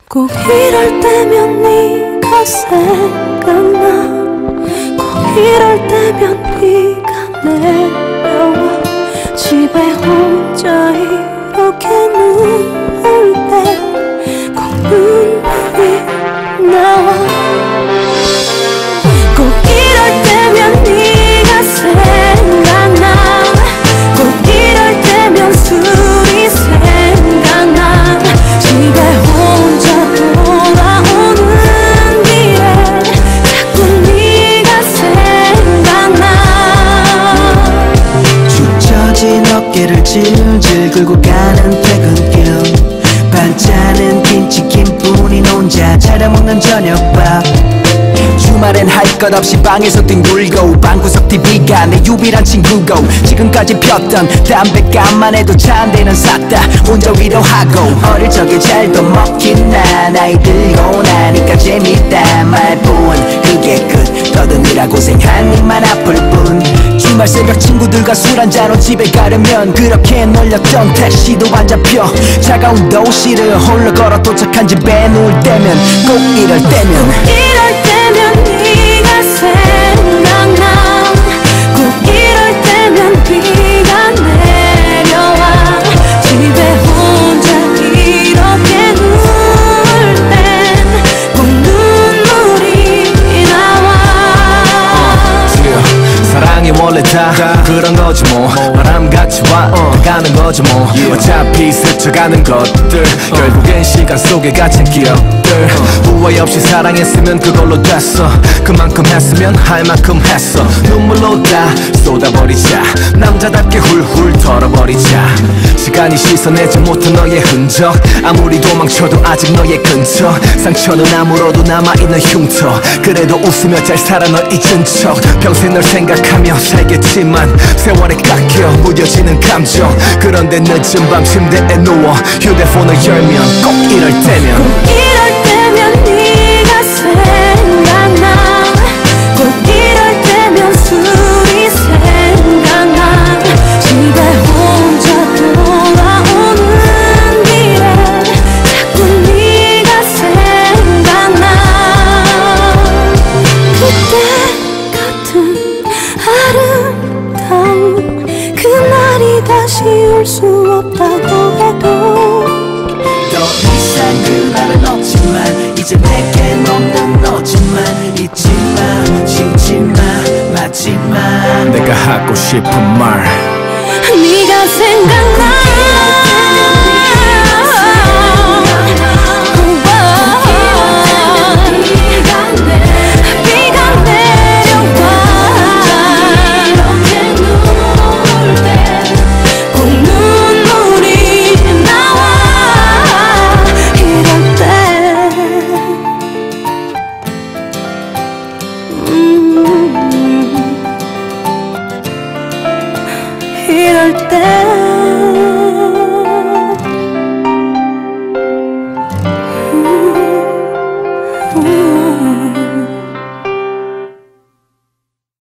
꼭 이럴 때면 네가 생각나. 꼭 이럴 때면 네가 내려와. 집에 혼자 이렇게 누울 때 꼭 눈물이 나와. 꼭 이럴 때면 네가 생각나. 꼭 이럴 때면 술이 생각나. 집에 혼자 돌아오는 길에 자꾸 네가 생각나. 축 처진 어깨를 질질 긁고 가는 퇴근길. 반찬은 김치김뿐인 혼자 차려 먹는 저녁밥. 주말엔 할 것 없이 방에서 뒹굴고 방구석 TV가 내 유일한 친구고 지금까지 폈던 담배값만 해도 차 한 대는 샀다 혼자 위로하고. 어릴 적에 잘도 먹긴 나. 나이 들고 나니까 재밌다 말뿐. 그게 끝. 더듬이라 고생한 입만 아플 뿐. 주말 새벽 친구들과 술 한잔 후 집에 가려면 그렇게 놀렸던 택시도 안 잡혀. 차가운 도시를 홀로 걸어 도착한 집에 누울 때면 꼭 이럴 때면 이럴 때면 네가 생각나. 꼭 이럴 때면 비가 내려와. 집에 혼자 이렇게 누울 땐 꼭 눈물이 나와. 사랑이 원래 다 그런 거지 뭐. 바람같이 와 가는 거지 뭐. 어차피 스쳐가는 것들 결국엔 시간 속에 갇힌 기억들. 후회 없이 사랑했으면 그걸로 됐어. 그만큼 했으면 할 만큼 했어. 눈물로 다 쏟아버리자. 남자답게 훌훌 털어버리자. 시간이 씻어내지 못한 너의 흔적. 아무리 도망쳐도 아직 너의 근처. 상처는 아무로도 남아있는 흉터. 그래도 웃으며 잘 살아 널 잊은 척. 평생 널 생각하며 살겠지만 세월에 깎여 무뎌지는 감정. 그런데 늦은 밤 침대에 누워 휴대폰을 열면 꼭 이럴 때면 꼭 이럴 때면 네가 생각나. 꼭 이럴 때면 술이 생각나. 집에 혼자 돌아오는 길에 자꾸 네가 생각나. 그때 같은 아름다운 그날이 다시 올 수 없다고 해도 더 이상 그날은 없지만 이제 내겐 없는 너지만 잊지마 쉬지마 마지막 내가 하고 싶은 말 네가